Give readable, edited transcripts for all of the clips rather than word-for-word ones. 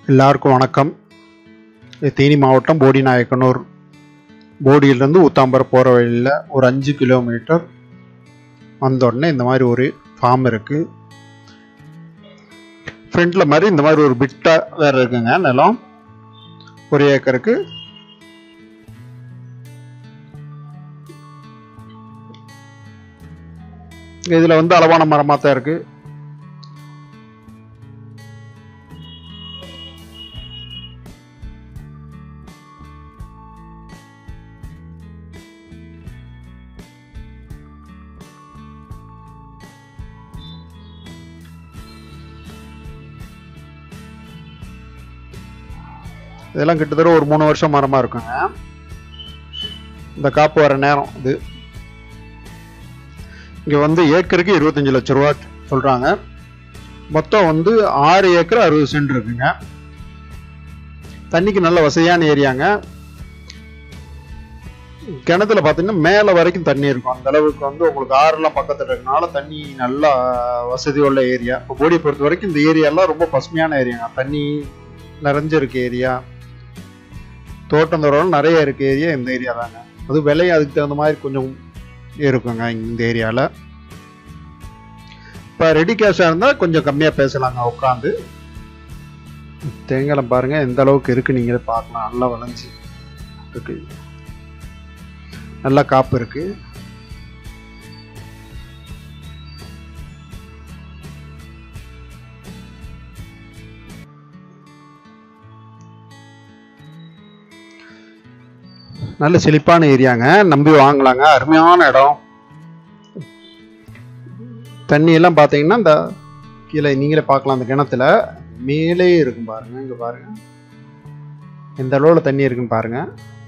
எல்லாருக்கும் வணக்கம். தேனி மாவட்டம் போடிநாயக்கனூர். போடியிலிருந்து ஊத்தாம்பரம் போகிற வழியில் ஒரு 5 கிலோமீட்டர் வந்தோடனே இந்த மாதிரி ஒரு ஃபார்ம் இருக்குது. ஃப்ரண்டில் மாதிரி இந்த மாதிரி ஒரு பிட்டா வேறு இருக்குங்க. நிலம் 1 ஏக்கருக்கு. இதில் வந்து அளவான மரமாக தான் இருக்குது. இதெல்லாம் கிட்டத்தட்ட ஒரு 3 வருஷம் மரமாக இருக்குங்க. இந்த காப்பு வர நேரம் இது. இங்கே வந்து ஏக்கருக்கு 25 லட்ச ரூபா சொல்கிறாங்க. மொத்தம் வந்து 6 ஏக்கர் 60 சென்ட் இருக்குங்க. தண்ணிக்கு நல்ல வசதியான ஏரியாங்க. கிணத்துல பார்த்தீங்கன்னா மேலே வரைக்கும் தண்ணி இருக்கும். அந்த அளவுக்கு வந்து உங்களுக்கு ஆறுலாம் பக்கத்தில் இருக்கனால தண்ணி நல்லா வசதி உள்ள ஏரியா. இப்போ போடியை பொறுத்த வரைக்கும் இந்த ஏரியாலாம் ரொம்ப பசுமையான ஏரியாங்க. தண்ணி நிறைஞ்சிருக்கு ஏரியா. தோட்டம் தோட்டம் நிறைய இருக்க ஏரியா இந்த ஏரியா தாங்க. அது விலையும் அதுக்கு தகுந்த மாதிரி கொஞ்சம் இருக்குங்க இந்த ஏரியாவில். இப்போ ரெடி கேஷாக இருந்தால் கொஞ்சம் கம்மியாக பேசலாங்க உட்காந்து. தேங்காய் பாருங்கள் எந்த அளவுக்கு இருக்குது நீங்களே பார்க்கலாம். நல்லா விளைஞ்சி இருக்கு, நல்லா காப்பு இருக்குது. நல்ல செழிப்பான ஏரியாங்க. நம்பி வாங்கலாங்க. அருமையான இடம். தண்ணியெல்லாம் பார்த்தீங்கன்னா இந்த கீழே நீங்களே பார்க்கலாம். அந்த கிணத்துல மேலே இருக்கும் பாருங்க. இங்கே பாருங்க எந்த அளவில் தண்ணி இருக்குன்னு பாருங்க.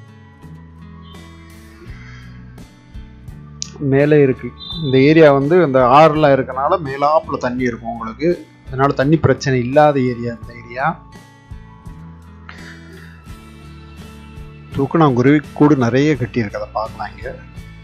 மேலே இருக்கு. இந்த ஏரியா வந்து இந்த ஆறுலாம் இருக்கனால மேலாப்புல தண்ணி இருக்கும் உங்களுக்கு. அதனால தண்ணி பிரச்சனை இல்லாத ஏரியா இந்த ஏரியா. தூக்கணாங்குருவி கூடு நிறைய கட்டி இருக்கு. அதை பார்க்கலாம். இங்க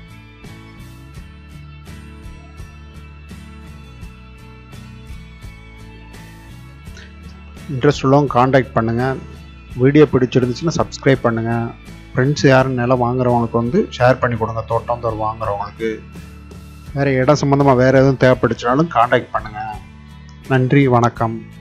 இன்ட்ரெஸ்ட் உள்ளவங்க காண்டாக்ட் பண்ணுங்க. வீடியோ பிடிச்சிருந்துச்சுன்னா சப்ஸ்கிரைப் பண்ணுங்க. ஃப்ரெண்ட்ஸ் யாரும் நிலம் வாங்குறவங்களுக்கு வந்து ஷேர் பண்ணி கொடுங்க. தோட்டம் தோறு வாங்குறவங்களுக்கு. வேற இடம் சம்பந்தமா வேற எதுவும் தேவைப்படுச்சுனாலும் காண்டாக்ட் பண்ணுங்க. நன்றி, வணக்கம்.